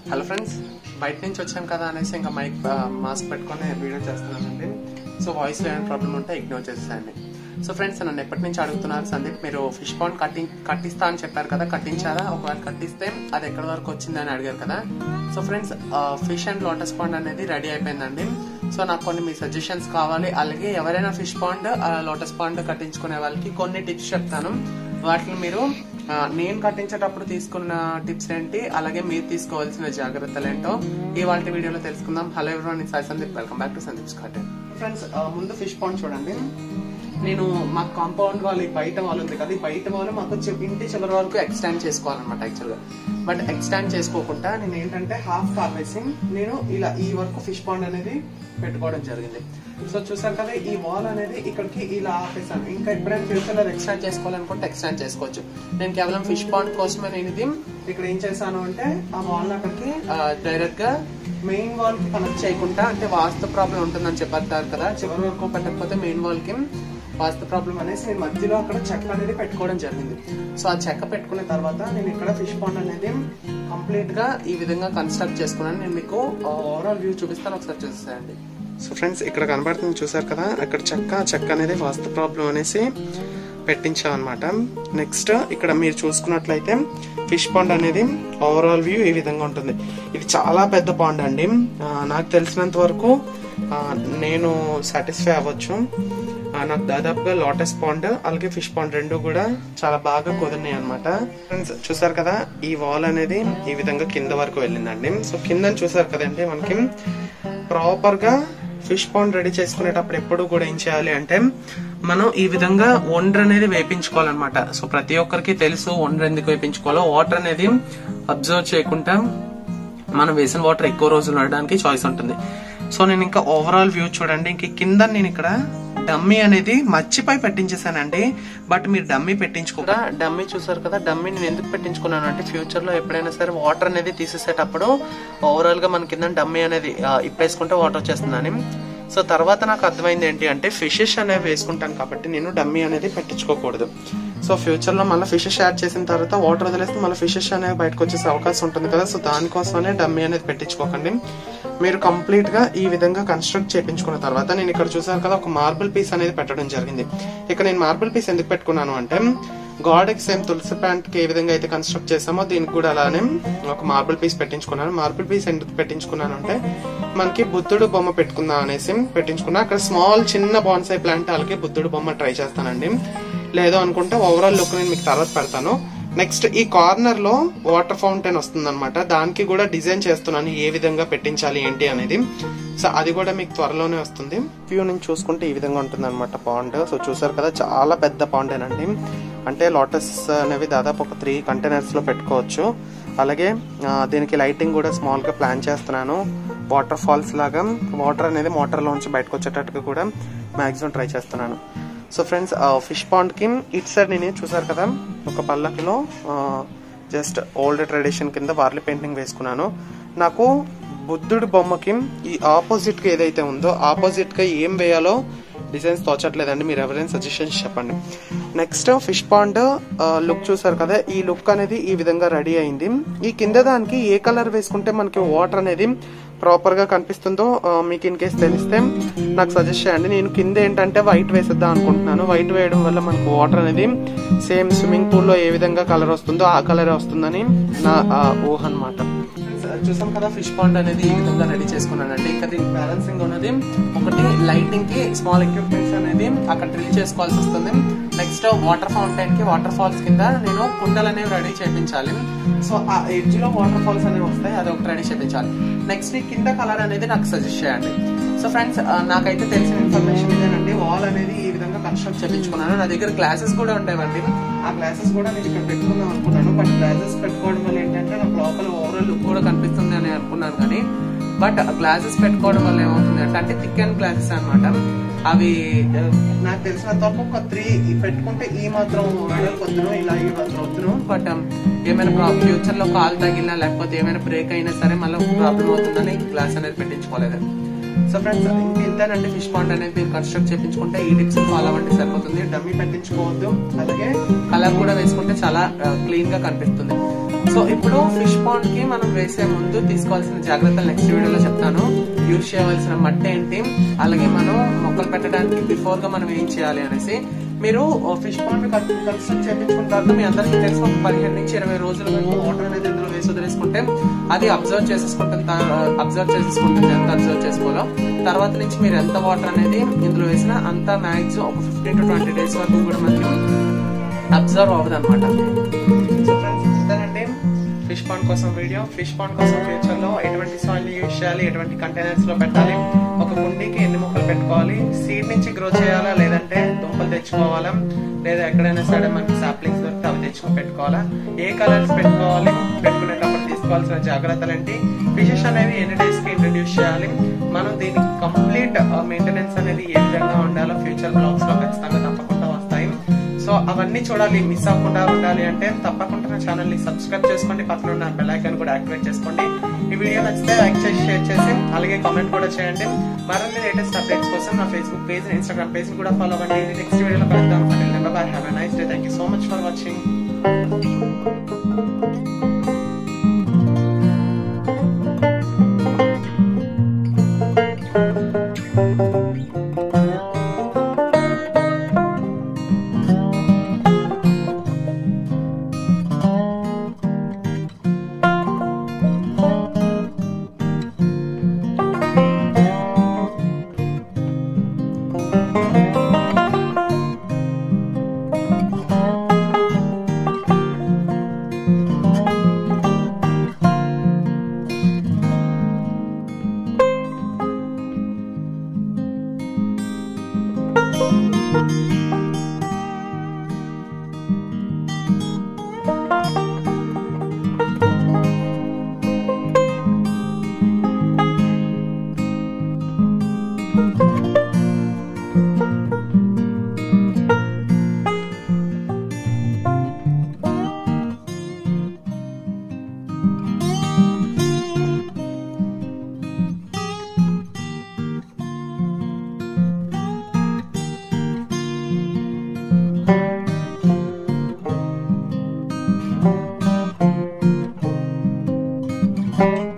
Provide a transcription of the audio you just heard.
Hello friends, బయట నుంచి వచ్చాం కదా అనేసి ఇంకా మైక్ మాస్క్ పెట్టుకొని వీడియో చేస్తున్నానండి. సో వాయిస్ ఏమైనా ప్రాబ్లం ఉంటే ఇగ్నోర్ చేసేయండి. సో ఫ్రెండ్స్, నన్ను ఎప్పటి నుంచి అడుగుతున్నారు, సందీప్ మీరు ఫిష్ పాండ్ కట్టిస్తా అని చెప్పారు కదా, కట్టించారా? ఒకవేళ కట్టిస్తే అది ఎక్కడి వరకు వచ్చిందని అడిగారు కదా. So friends, fish and lotus pond అనేది రెడీ అయిపోయిందండి. సో నాకు కొన్ని మీ సజెషన్స్ కావాలి. అలాగే ఎవరైనా ఫిష్ పాండ్ లోటస్ పాండ్ కట్టించుకునే వాళ్ళకి కొన్ని టిప్స్ చెప్తాను. వాటిని మీరు నేను కట్టించేటప్పుడు తీసుకున్న టిప్స్ ఏంటి, అలాగే మీరు తీసుకోవాల్సిన జాగ్రత్తలు ఏంటో ఇవాళ వీడియోలో తెలుసుకుందాం. Hello everyone, Sai Sandeep, welcome back to Sandeep's garden. Friends, ముందు ఫిష్ పాండ్ చూడండి. నేను మా కాంపౌండ్ వాళ్ళు బయట వాళ్ళు ఉంది కదా, ఈ బయట వాళ్ళు మాకు ఇంటి చివరి వరకు ఎక్స్టెండ్ చేసుకోవాలన్నమాట యాక్చువల్గా. బట్ ఎక్స్టెండ్ చేసుకోకుండా నేను ఏంటంటే హాఫ్ కార్వేసింగ్ నేను ఇలా ఈ వరకు ఫిష్ పాండ్ అనేది పెట్టుకోవడం జరిగింది. సో చూసారు కదా, ఈ వాల్ అనేది ఇక్కడికి ఇలా ఆపేసాను. ఇంకా ఎప్పుడైనా ఫ్యూచర్ లో ఎక్స్టెండ్ చేసుకోవాలనుకుంటే ఎక్స్టెండ్ చేసుకోవచ్చు. నేను కేవలం ఫిష్ పాండ్ కోసమే నేను ఇది ఇక్కడ ఏం చేశాను అంటే ఆ వాల్ అక్కడికి డైరెక్ట్ గా మెయిన్ వాల్ కి కనెక్ట్ చేయకుండా, అంటే వాస్తు ప్రాబ్లం ఉంటుందని చెప్పారు కదా, చివరి వరకు పెట్టకపోతే మెయిన్ వాల్ కి వాస్తు ప్రాబ్లం అనేసి నేను మధ్యలో అక్కడ చెక్క అనేది పెట్టుకోవడం జరిగింది. సో ఆ చెక్క పెట్టుకున్న తర్వాత నేను ఇక్కడ ఫిష్ పాండ్ అనేది కంప్లీట్ గా ఈ విధంగా కన్స్ట్రక్ట్ చేసుకున్నాను. నేను మీకు ఓవరాల్ వ్యూ చూపిస్తాను, ఒకసారి చూసేయండి. సో ఫ్రెండ్స్, ఇక్కడ కనబడుతుంది చూసారు కదా, అక్కడ చెక్క అనేది వాస్తు ప్రాబ్లం అనేసి పెట్టించాం అనమాట. నెక్స్ట్ ఇక్కడ మీరు చూసుకున్నట్లయితే ఫిష్ పాండ్ అనేది ఓవరాల్ వ్యూ ఈ విధంగా ఉంటుంది. ఇది చాలా పెద్ద పాండ్ అండి. నాకు తెలిసినంత వరకు నేను సాటిస్ఫై అవ్వచ్చు. నాకు దాదాపుగా లోటస్ పాండ్ అలాగే ఫిష్ పాండ్ రెండు కూడా చాలా బాగా కుదిరినాయి అనమాట. ఫ్రెండ్స్, చూసారు కదా, ఈ వాల్ అనేది ఈ విధంగా కింద వరకు వెళ్ళిందండి. సో కింద చూసారు కదండి, మనకి ప్రాపర్ గా ఫిష్ పాండ్ రెడీ చేసుకునేటప్పుడు ఎప్పుడు కూడా ఏం చేయాలి అంటే మనం ఈ విధంగా ఒండ్ర అనేది వేపించుకోవాలన్నమాట. సో ప్రతి ఒక్కరికి తెలుసు ఒండ్ర ఎందుకు వేపించుకోవాలో. వాటర్ అనేది అబ్జర్వ్ చేయకుండా మనం వేసిన వాటర్ ఎక్కువ రోజులు ఉండడానికి చాయిస్ ఉంటుంది. సో నేను ఇంకా ఓవరాల్ వ్యూ చూడండి. ఇంక కింద నేను ఇక్కడ డమ్మీ అనేది మర్చిపోయి పెట్టించేసానండి. బట్ మీరు డమ్మీ పెట్టించుకోగా, డమ్మీ చూసారు కదా, డమ్మీ నేను ఎందుకు పెట్టించుకున్నాను అంటే ఫ్యూచర్ లో ఎప్పుడైనా సరే వాటర్ అనేది తీసేసేటప్పుడు ఓవరాల్ గా మన కింద డమ్మీ అనేది ఇప్పేసుకుంటే వాటర్ వచ్చేస్తుందని. సో తర్వాత నాకు అర్థమైంది ఏంటి అంటే ఫిషెస్ అనేవి వేసుకుంటాను కాబట్టి నేను డమ్మీ అనేది పెట్టించుకోకూడదు. సో ఫ్యూచర్ లో మళ్ళీ ఫిషెస్ యాడ్ చేసిన తర్వాత వాటర్ వదిలేస్తే మళ్ళీ ఫిషెస్ అనేవి బయటకు వచ్చేసే అవకాశం ఉంటుంది కదా. సో దానికోసమనే డమ్మీ అనేది పెట్టించుకోకండి. మీరు కంప్లీట్ గా ఈ విధంగా కన్స్ట్రక్ట్ చేయించుకున్న తర్వాత నేను ఇక్కడ చూసాను కదా, ఒక మార్బుల్ పీస్ అనేది పెట్టడం జరిగింది. ఇక్కడ నేను మార్బుల్ పీస్ ఎందుకు పెట్టుకున్నాను అంటే గాడ్కి సేమ్ తులసి ప్లాంట్ కి ఏ విధంగా అయితే కన్స్ట్రక్ట్ చేసామో దీనికి కూడా అలానే ఒక మార్బుల్ పీస్ పెట్టించుకున్నాను. మార్బుల్ పీస్ ఎందుకు పెట్టించుకున్నాను అంటే మనకి బుద్ధుడు బొమ్మ పెట్టుకుందాం అనేసి పెట్టించుకున్నా. అక్కడ స్మాల్ చిన్న బాన్సాయి ప్లాంట్ అలాగే బుద్ధుడు బొమ్మ ట్రై చేస్తానండి. లేదు అనుకుంటే ఓవరాల్ లుక్ నేను మీకు తర్వాత పెడతాను. నెక్స్ట్ ఈ కార్నర్ లో వాటర్ ఫౌంటైన్ వస్తుంది అనమాట. దానికి కూడా డిజైన్ చేస్తున్నాను ఏ విధంగా పెట్టించాలి ఏంటి అనేది. సో అది కూడా మీకు త్వరలోనే వస్తుంది. వ్యూ నుంచి చూసుకుంటే ఈ విధంగా ఉంటుంది అనమాట పాండ్. సో చూసారు కదా, చాలా పెద్ద పాండేనండి. అంటే లోటస్ అనేవి దాదాపు ఒక 3 కంటైనర్స్ లో పెట్టుకోవచ్చు. అలాగే దీనికి లైటింగ్ కూడా స్మాల్ గా ప్లాన్ చేస్తున్నాను. వాటర్ ఫాల్స్ లాగా వాటర్ అనేది మోటార్ లోంచి బయటకు వచ్చేటట్టుగా కూడా మాక్సిమం ట్రై చేస్తున్నాను. సో ఫ్రెండ్స్, ఫిష్ పాండ్ కి ఇట్ సైడ్ నేను చూసారు కదా, ఒక పల్లకిలో జస్ట్ ఓల్డ్ ట్రెడిషన్ కింద వార్లీ పెయింటింగ్ వేసుకున్నాను. నాకు బుద్ధుడి బొమ్మకి ఈ ఆపోజిట్ గా ఏదైతే ఉందో ఆపోజిట్ గా ఏం వేయాలో డిజైన్స్ తోచట్లేదండి. మీరు ఎవరైనా సజెషన్స్ చెప్పండి. నెక్స్ట్ ఫిష్ పాండ్ లుక్ చూసారు కదా, ఈ లుక్ అనేది ఈ విధంగా రెడీ అయింది. ఈ కింద దానికి ఏ కలర్ వేసుకుంటే మనకి వాటర్ అనేది ప్రాపర్ గా కనిపిస్తుందో మీకు ఇన్ కేసు తెలిస్తే నాకు సజెస్ట్ చేయండి. నేను కింద ఏంటంటే వైట్ వేసేద్దాం అనుకుంటున్నాను. వైట్ వేయడం వల్ల మనకు వాటర్ అనేది సేమ్ స్విమ్మింగ్ పూల్ లో ఏ విధంగా కలర్ వస్తుందో ఆ కలర్ వస్తుందని నా ఊహ అనమాట. చూసాం కదా, ఫిష్ పాండ్ అనేది ఈ విధంగా రెడీ చేసుకున్నానండి. ఇంకా దీనికి బ్యాలెన్సింగ్ ఉన్నది ఒకటి, లైటింగ్ కి స్మాల్ ఎక్విప్మెంట్స్ అనేది అక్కడ డ్రిల్ చేసుకోవాల్సి వస్తుంది. నెక్స్ట్ వాటర్ ఫౌంటైన్ కి వాటర్ ఫాల్స్ కింద నేను కుండలు అనేవి రెడీ చేయించాలి. సో ఆ ఎడ్జ్ లో వాటర్ ఫాల్స్ అనేవి వస్తాయి, అది ఒకటి రెడీ చేయించాలి. నెక్స్ట్ ఈ కింద కలర్ అనేది నాకు సజెస్ట్ చేయండి. సో ఫ్రెండ్స్, నాకైతే తెలిసిన ఇన్ఫర్మేషన్ ఇదేనండి. వాల్ అనేది ఈ విధంగా కన్స్ట్రక్ట్ చేయించుకున్నాను. నా దగ్గర గ్లాసెస్ కూడా ఉండేవండి. ఆ గ్లాసెస్ కూడా నేను ఇక్కడ పెట్టుకుందాం అనుకున్నాను. బట్ గ్లాసెస్ పెట్టుకోవడం వల్ల ఏంటంటే నాకు లోపల ఓవరాల్ లుక్ కూడా కనిపిస్తుంది అని అనుకున్నాను. కానీ బట్ గ్లాసెస్ పెట్టుకోవడం వల్ల ఏమవుతుంది అంటే థిక్ అండ్ గ్లాసెస్ అనమాట. అవి నాకు తెలిసినంత వరకు ఒక 3 పెట్టుకుంటే ఈ మాత్రం వద్దును, ఇలా ఈ మాత్రం వద్దును. బట్ ఏమైనా ఫ్యూచర్ లో కాల్ తగిలినా లేకపోతే ఏమైనా బ్రేక్ అయినా సరే మళ్ళీ ప్రాబ్లం అవుతుందని గ్లాస్ అనేది పెట్టించుకోలేదు. సో ఫ్రెండ్స్ ఇంతేనండి ఫిష్ పాండ్ అనేది మీరు కన్స్ట్రక్ట్ చేయించుకుంటే ఈ టిప్స్ ఫాలో అవ్వండి సరిపోతుంది. డమ్మీ పెట్టించుకోవద్దు, అలాగే కలర్ కూడా వేసుకుంటే చాలా క్లీన్ గా కనిపిస్తుంది. సో ఇప్పుడు ఫిష్ పాండ్ కి మనం వేసే ముందు తీసుకోవాల్సిన జాగ్రత్తలు నెక్స్ట్ వీడియోలో చెప్తాను. యూజ్ చేయవలసిన మట్టి ఏంటి, అలాగే మనం మొక్కలు పెట్టడానికి బిఫోర్ గా మనం ఏం చేయాలి అనేసి. మీరు ఫిష్ పాండ్ కన్స్ట్రక్ట్ చేయించుకున్న తర్వాత మీ అందరికీ తెలిసి ఒక 15 నుంచి 20 రోజుల వరకు వాటర్ అనేది ఇందులో వేసి వదిలేసుకుంటే అది అబ్జర్వ్ చేసేసుకుంటుంది. ఎంత అబ్జర్వ్ చేసుకోవాలో తర్వాత నుంచి మీరు ఎంత వాటర్ అనేది ఇందులో వేసినా అంత మ్యాక్సిమం ఒక 15 to 20 డేస్ వరకు కూడా మనకి అబ్జర్వ్ అవ్వదు అనమాట. సో ఫ్రెండ్స్ ఇంతేనండి ఫిష్ పాండ్ కోసం వీడియో. ఫిష్ పాండ్ కోసం ఫ్యూచర్ లో ఎటువంటి సాయిల్ యూజ్ చేయాలి, ఎటువంటి కంటైనర్స్ లో పెట్టాలి, ఒక కుండీకి ఎన్ని మొక్కలు పెట్టుకోవాలి, సీడ్ నుంచి గ్రో చేయాలా లేదంటే దుంపలు తెచ్చుకోవాలా, లేదా ఎక్కడైనా సరే మనకి సాప్లింగ్స్ దొరికితే అవి తెచ్చుకొని పెట్టుకోవాలా, ఏ కలర్స్ పెట్టుకోవాలి, పెట్టుకునేటప్పుడు తీసుకోవాల్సిన జాగ్రత్తలు ఏంటి, ఫిషెస్ అనేవి ఎన్ని డేస్ కి ఇంట్రడ్యూస్ చేయాలి, మనం దీనికి కంప్లీట్ మెయింటెనెన్స్ అనేది ఏ విధంగా ఉండాలో ఫ్యూచర్ బ్లాగ్స్ లో ఖచ్చితంగా తప్పకుండా వస్తాయి. సో అవన్నీ చూడాలి, మిస్ అవ్వకుండా ఉండాలి అంటే తప్పకుండా నా ఛానల్ ని సబ్స్క్రైబ్ చేసుకోండి, పక్కన ఉన్న బెల్ ఐకాన్ కూడా యాక్టివేట్ చేసుకోండి. ఈ వీడియో నచ్చితే లైక్ చేసి షేర్ చేసి అలాగే కామెంట్ కూడా చేయండి. మరిన్ని లేటెస్ట్ అప్డేట్స్ కోసం నా ఫేస్బుక్ పేజ్, ఇన్స్టాగ్రామ్ పేజ్ కూడా ఫాలో అవ్వండి. నెక్స్ట్ వీడియోలో కలుద్దాం. Bye, have a nice day. Thank you so much for watching. Thank you.